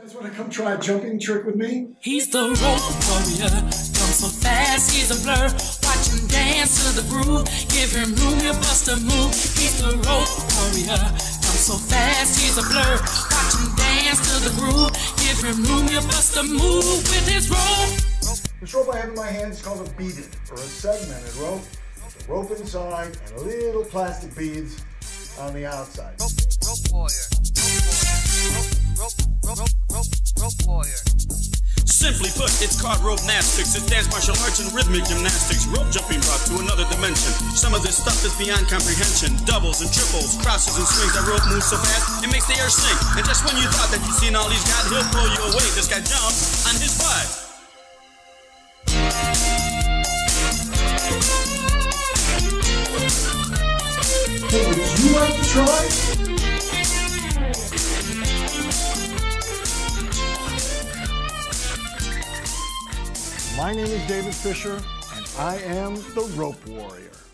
Guys want to come try a jumping trick with me? He's the rope warrior, comes so fast, he's a blur. Watch him dance to the groove, give him room, he'll bust a move. He's the rope warrior, comes so fast, he's a blur. Watch him dance to the groove, give him room, he'll bust a move with his rope. This rope I have in my hand is called a beaded, or a segmented rope. With a rope inside and little plastic beads on the outside. Rope warrior. Rope warrior. Simply put, it's called Ropenastics. It's dance, martial arts, and rhythmic gymnastics. Rope jumping brought to another dimension. Some of this stuff is beyond comprehension. Doubles and triples, crosses and swings. That rope moves so fast, it makes the air sing. And just when you thought that you'd seen all he's got, he'll blow you away. This guy jumps on his butt. Hey, would you like to try? My name is David Fisher, and I am the Rope Warrior.